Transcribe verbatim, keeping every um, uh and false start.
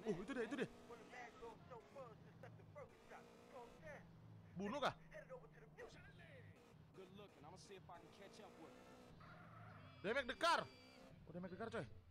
Uh, itu dia, itu dia. Bunuh kah? Damage the car. Oh, damage the car coy.